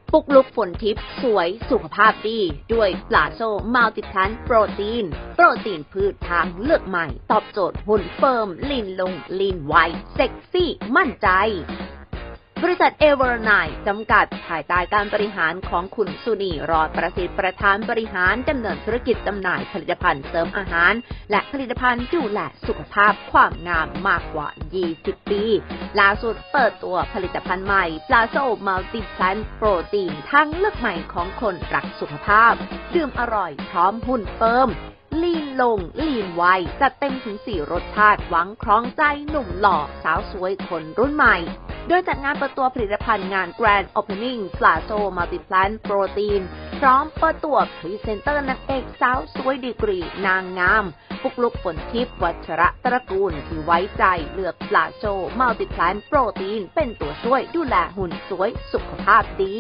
ปุกลุกฝนทิพย์สวยสุขภาพดีด้วยปลาโซมัลติแพลนโปรตีนพืชทางเลือกใหม่ตอบโจทย์หุ่นเฟิร์มลีนลงลีนไวเซ็กซี่มั่นใจบริษัทเอเวอร์ไนจำกัดภายใต้การบริหารของคุณสุนีรอดประสิทธิ์ประธานบริหารดำเนินธุรกิจจำหน่ายผลิตภัณฑ์เสริมอาหารและผลิตภัณฑ์ดูแลสุขภาพความงามมากกว่า 20 ปีล่าสุดเปิดตัวผลิตภัณฑ์ใหม่ปลาโซมัลติแพลนโปรตีนทางเลือกใหม่ของคนรักสุขภาพดื่มอร่อยพร้อมหุ่นเฟิร์มลีนลงลีนไวจัดเต็มถึง4รสชาติหวังคล้องใจหนุ่มหล่อสาวสวยคนรุ่นใหม่โดยจัดงานเปิดตัวผลิตภัณฑ์งาน Grand Opening ปลาโซมัลติแพลนโปรตีนพร้อมเปิดตัวพรีเซนเตอร์นางเอกสาวสวยดีกรีนางงามปุกลุกฝนทิพย์วัชระตระกูลที่ไว้ใจเลือกปลาโซมัลติแพลนโปรตีนเป็นตัวช่วยดูแลหุ่นสวยสุขภาพดี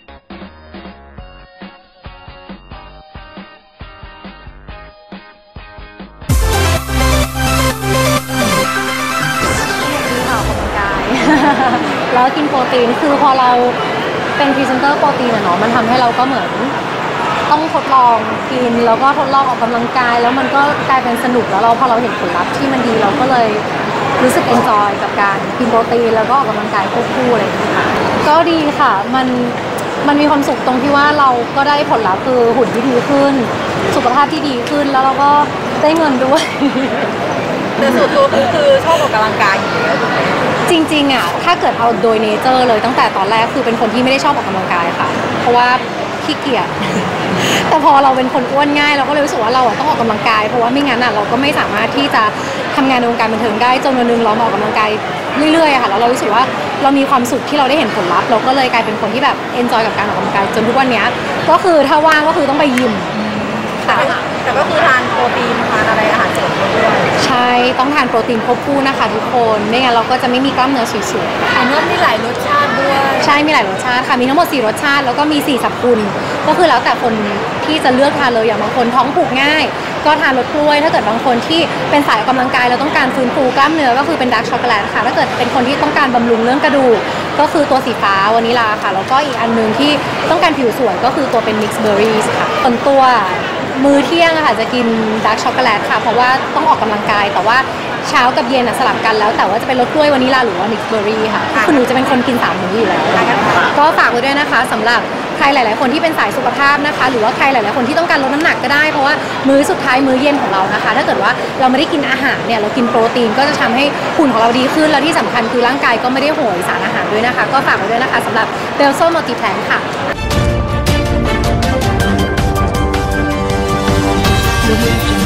แล้วกินโปรตีนคือพอเราเป็นพรีเซนเตอร์โปรตีนเนาะมันทำให้เราก็เหมือนต้องทดลองกินแล้วก็ทดลองออกกำลังกายแล้วมันก็กลายเป็นสนุกแล้วพอเราเห็นผลลัพธ์ที่มันดีเราก็เลยรู้สึกเอนจอยกับการกินโปรตีนแล้วก็ออกกำลังกายควบคู่อะไรอย่างเงี้ยค่ะก็ดีค่ะมันมีความสุขตรงที่ว่าเราก็ได้ผลลัพธ์คือหุ่นที่ดีขึ้นสุขภาพที่ดีขึ้นแล้วเราก็ได้เงินด้วยแต่ส่วนตัวคือชอบออกกำลังกายอยู่แล้วจริงๆอ่ะถ้าเกิดเอาโดยเนเจอร์เลยตั้งแต่ตอนแรกคือเป็นคนที่ไม่ได้ชอบออกกำลังกายค่ะเพราะว่าขี้เกียจ แต่พอเราเป็นคนอ้วนง่ายเราก็เลยรู้สึกว่าเราต้องออกกำลังกายเพราะว่าไม่งั้นอ่ะเราก็ไม่สามารถที่จะทำงานในวงการบันเทิงได้จนวันนึงเรามาออกกำลังกายเรื่อยๆค่ะแล้วเรารู้สึกว่าเรามีความสุขที่เราได้เห็นผลลัพธ์เราก็เลยกลายเป็นคนที่แบบเอนจอยกับการออกกำลังกายจนทุกวันนี้ก็คือถ้าว่างก็คือต้องไปยิมแต่ก็คือทานโปรตีนทานอะไรอาหารเสริมด้วยใช่ต้องทานโปรตีนควบคู่นะคะทุกคนไม่งั้นเราก็จะไม่มีกล้ามเนื้อสวยๆแต่เนื้อมีหลายรสชาติด้วยใช่มีหลายรสชาติค่ะมีทั้งหมด4รสชาติแล้วก็มี4สรรพคุณก็คือแล้วแต่คนที่จะเลือกทานเลยอย่างบางคนท้องผูกง่ายก็ทานรสกล้วยถ้าเกิดบางคนที่เป็นสายออกกำลังกายแล้วต้องการฟื้นฟูกล้ามเนื้อก็คือเป็นดาร์กช็อกโกแลตค่ะถ้าเกิดเป็นคนที่ต้องการบำรุงเรื่องกระดูกก็คือตัวสีฟ้าวานิลาค่ะแล้วก็อีกอันนึงที่ต้องการผิวสวยก็คือตัวเป็นมิกซ์เบอร์รี่ค่ะส่วนตัวมื้อเที่ยงค่ะจะกินดาร์กช็อกโกแลตค่ะเพราะว่าต้องออกกำลังกายแต่ว่าเช้ากับเย็นสลับกันแล้วแต่ว่าจะเป็นรสกล้วยวานิลาหรือว่ามิกซ์เบอร์รี่ค่ะคือหนูจะเป็นคนกิน3มื้ออยู่แล้วก็ฝากไว้ด้วยนะคะสำหรับใครหลายๆคนที่เป็นสายสุขภาพนะคะหรือว่าใครหลายๆคนที่ต้องการลดน้ำหนักก็ได้เพราะว่ามื้อสุดท้ายมื้อเย็นของเรานะคะถ้าเกิดว่าเราไม่ได้กินอาหารเนี่ยเรากินโปรตีนก็จะทำให้หุ่นของเราดีขึ้นแล้วที่สำคัญคือร่างกายก็ไม่ได้โหยสารอาหารด้วยนะคะก็ฝากไว้ด้วยนะคะสำหรับเบลโซมัลติแพลนค่ะ Thank you.